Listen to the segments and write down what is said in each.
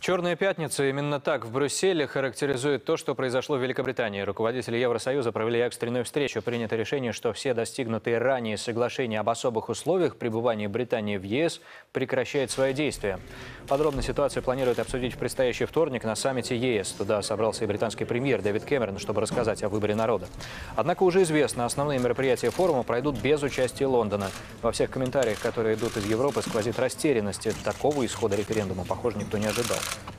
Черная пятница именно так в Брюсселе характеризует то, что произошло в Великобритании. Руководители Евросоюза провели экстренную встречу. Принято решение, что все достигнутые ранее соглашения об особых условиях пребывания Британии в ЕС прекращают свои действия. Подробно ситуацию планируют обсудить в предстоящий вторник на саммите ЕС. Туда собрался и британский премьер Дэвид Кэмерон, чтобы рассказать о выборе народа. Однако уже известно, основные мероприятия форума пройдут без участия Лондона. Во всех комментариях, которые идут из Европы, сквозит растерянность. Такого исхода референдума, похоже, никто не ожидал.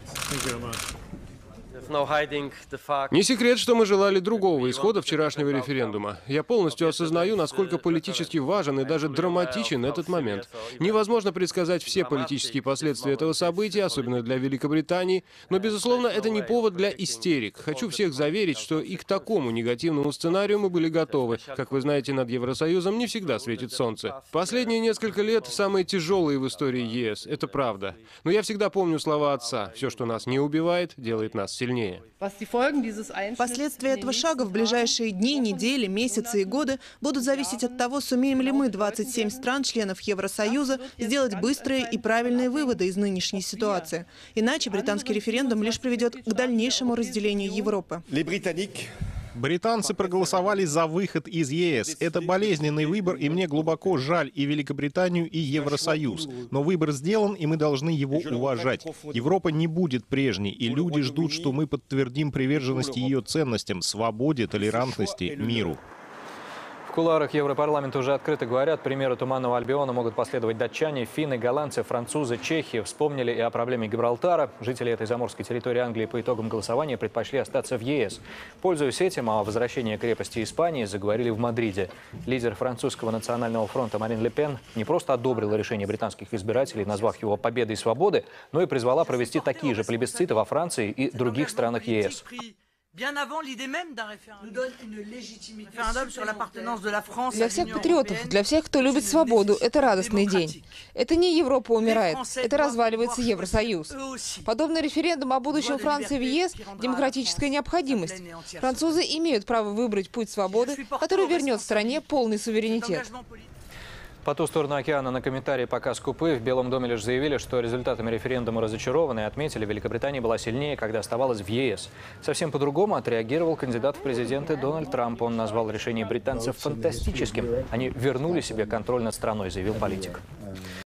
Не секрет, что мы желали другого исхода вчерашнего референдума. Я полностью осознаю, насколько политически важен и даже драматичен этот момент. Невозможно предсказать все политические последствия этого события, особенно для Великобритании, но, безусловно, это не повод для истерик. Хочу всех заверить, что и к такому негативному сценарию мы были готовы. Как вы знаете, над Евросоюзом не всегда светит солнце. Последние несколько лет самые тяжелые в истории ЕС, это правда. Но я всегда помню слова отца: «Все, что нас не убивает, делает нас сильнее». Последствия этого шага в ближайшие дни, недели, месяцы и годы будут зависеть от того, сумеем ли мы, 27 стран-членов Евросоюза, сделать быстрые и правильные выводы из нынешней ситуации. Иначе британский референдум лишь приведет к дальнейшему разделению Европы. Британцы проголосовали за выход из ЕС. Это болезненный выбор, и мне глубоко жаль и Великобританию, и Евросоюз. Но выбор сделан, и мы должны его уважать. Европа не будет прежней, и люди ждут, что мы подтвердим приверженность ее ценностям, свободе, толерантности, миру. В кулуарах Европарламента уже открыто говорят, к примеру Туманного Альбиона могут последовать датчане, финны, голландцы, французы, чехи. Вспомнили и о проблеме Гибралтара. Жители этой заморской территории Англии по итогам голосования предпочли остаться в ЕС. Пользуясь этим, о возвращении крепости Испании заговорили в Мадриде. Лидер французского национального фронта Марин Ле Пен не просто одобрила решение британских избирателей, назвав его победой свободы, но и призвала провести такие же плебисциты во Франции и других странах ЕС. Для всех патриотов, для всех, кто любит свободу, это радостный день. Это не Европа умирает, это разваливается Евросоюз. Подобный референдум о будущем Франции в ЕС – демократическая необходимость. Французы имеют право выбрать путь свободы, который вернет стране полный суверенитет. По ту сторону океана на комментарии пока скупы. В Белом доме лишь заявили, что результатами референдума разочарованы, и отметили, Великобритания была сильнее, когда оставалась в ЕС. Совсем по-другому отреагировал кандидат в президенты Дональд Трамп. Он назвал решение британцев фантастическим. Они вернули себе контроль над страной, заявил политик.